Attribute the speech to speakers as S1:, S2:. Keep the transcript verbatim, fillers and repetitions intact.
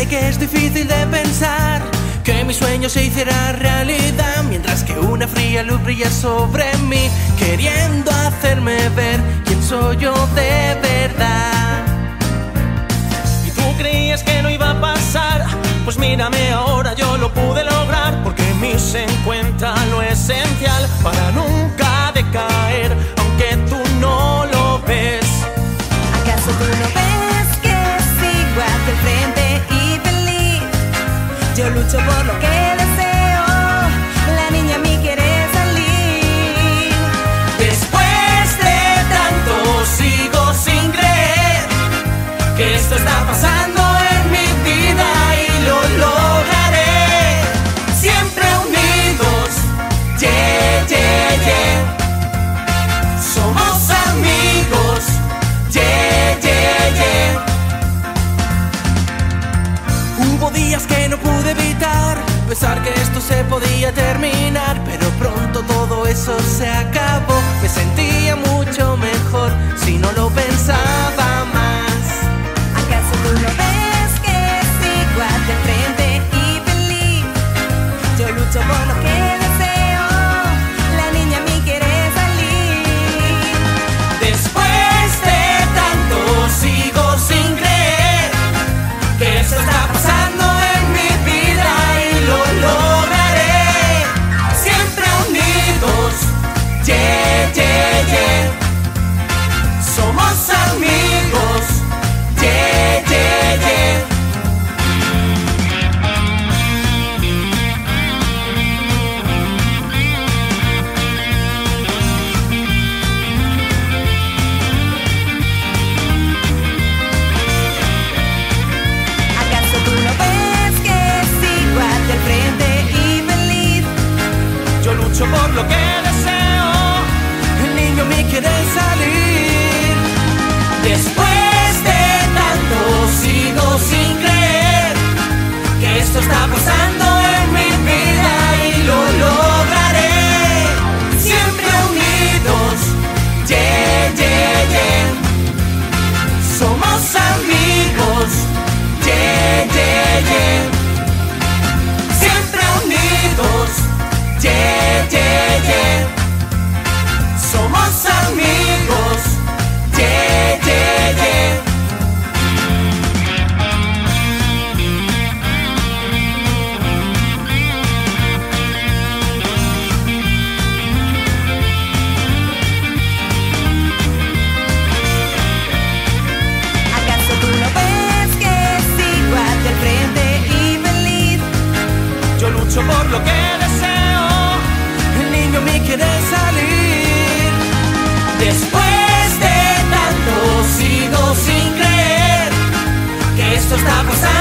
S1: Sé que es difícil de pensar que mi sueño se hiciera realidad, mientras que una fría luz brilla sobre mí, queriendo hacerme ver quién soy yo de verdad.
S2: Y tú creías que no iba a pasar, pues mírame ahora, yo lo pude lograr, porque en mí se encuentra lo esencial para nunca decaer, aunque tú no lo ves.
S3: ¿Acaso tú no ves que sigo hacia el frente y feliz? Yo lucho por lo que deseo, la niña a mí quiere salir.
S2: Después de tanto sigo sin creer que esto está pasando en mi vida y lo lograré. Siempre unidos, yeah, yeah, yeah. Somos amigos, yeah, yeah, yeah.
S1: Hubo días que no pude evitar pensar que esto se podía terminar, pero pronto todo eso se acabó. Me sentía mucho mejor si no lo pensaba más.
S3: ¿Acaso tú no ves que sigo hacia el frente y feliz? Yo lucho por lo que deseo, la niña a mí quiere salir.
S2: Después de tanto sigo sin creer que esto está pasando en mi vida y lo lograré. Siempre unidos, yeah, yeah, yeah. Somos amigos, yeah, yeah, yeah.
S3: ¿Acaso tú no ves que sigo hacia el frente y feliz?
S2: Yo lucho por lo que deseo,
S1: El niño a mí quiere salir.
S2: después de tanto sigo sin creer que esto está pasando en mi vida y lo lograré. Siempre unidos, yeah, yeah, yeah. Somos amigos, yeah, yeah, yeah. Siempre unidos, yeah, yeah, yeah. Somos amigos, yeah, yeah, yeah.
S3: ¿Acaso tú no ves que sigo hacia el frente y feliz?
S2: Yo lucho por lo que deseo,
S1: El niño a mí quiere salir.
S2: después de tanto sigo sin creer que esto está pasando